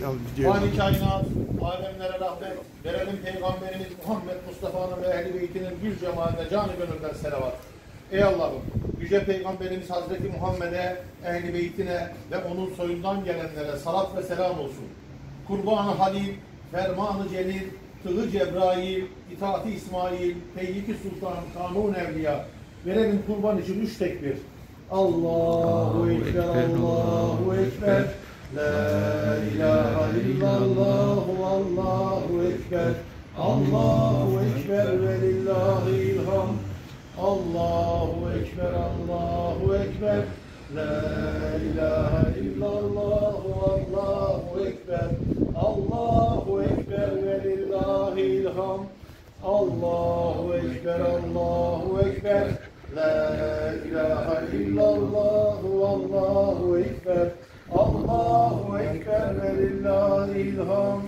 Fani kainat, alemlere rahmet, verelim Peygamberimiz Muhammed Mustafa'nın ve ehl-i beytinin gül cemaatine canı gönülden selavat. Ey Allah'ım, yüce Peygamberimiz Hazreti Muhammed'e, ehl-i beytine ve onun soyundan gelenlere salat ve selam olsun. Kurban-ı Halil, ferman-ı celil, tığı Cebrail, itaati İsmail, Teyyik-i Sultan, Kanun Evliya. Verelim kurban için 3 tekbir. Allahu Ekber, Allahu Ekber. La ilahe illallah, Allahu Ekber. Allahu Ekber ve lillahil hamd. Allahu Ekber, Allahu Ekber. La ilahe illallah, Allahu Ekber. Allahu Ekber ve lillahil hamd. Allahu Ekber, Allahu Ekber. La ilahe illallah, Allahu Ekber. Allahu Ekber ve lillahil hamd.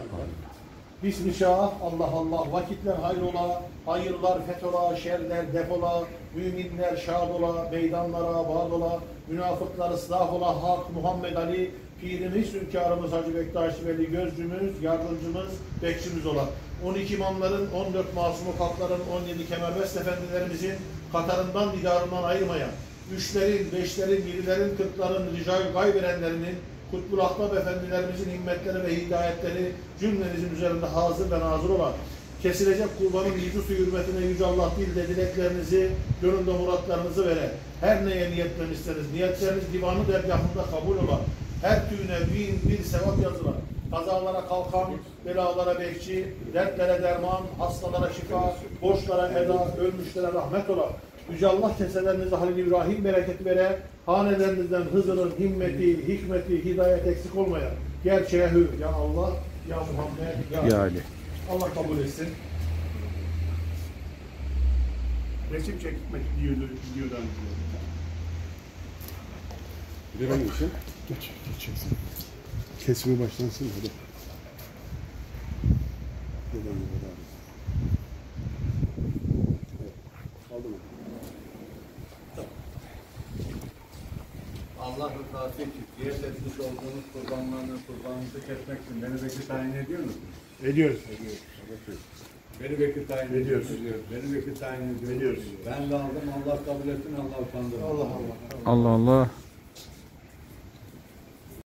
Bismillah, Allah Allah, vakitler hayrola, hayırlar fetola, şerler defola, müminler şad ola, meydanlara bağ ola, münafıklar ıslah ola, Hak Muhammed Ali, pirimiz, hünkârımız Hacı Bektaş Veli, gözcümüz, yardımcımız, bekçimiz ola. 12 imamların, 14 masumu kalkların, 17 kemerbest efendilerimizin katarından, didarından ayırmayan, 3'lerin, 5'lerin, 7'lerin, 40'ların, rica-i gayb erenlerinin, Kutbul Ahbab efendilerimizin himmetleri ve hidayetleri cümlenizin üzerinde hazır ve nazır olan, kesilecek kurbanın yüzü suyu hürmetine Yüce Allah dilde dileklerinizi, gönülde muratlarınızı vere. Her neye niyetlemişseniz, niyetleriniz divanı dergahında kabul olan, her tüyüne bin bir sevap yazılan, kazalara kalkan, belalara bekçi, dertlere derman, hastalara şifa, borçlara eda, ölmüşlere rahmet olan, Yüce Allah keselerinize Halil İbrahim bereketi vere, hanelerinizden Hızır'ın himmeti, hikmeti, hidayet eksik olmaya. Gerçeğe hü, ya Allah, ya Muhammed, ya Ali. Allah kabul etsin. Resim çekmek videodan. Benim için. Geçeceksin. Kesimi başlansın hadi. Aldı mı? Allah rızası için diyet etmiş olduğunuz kurbanınızı kesmek için beni vekil tayin ediyor musunuz? Ediyoruz. Beni vekil tayin Ediyoruz. Beni vekil tayin ediyoruz. Ediyoruz. Ben de aldım, Allah kabul etsin, Allah utandırmasın. Allah Allah. Allah Allah.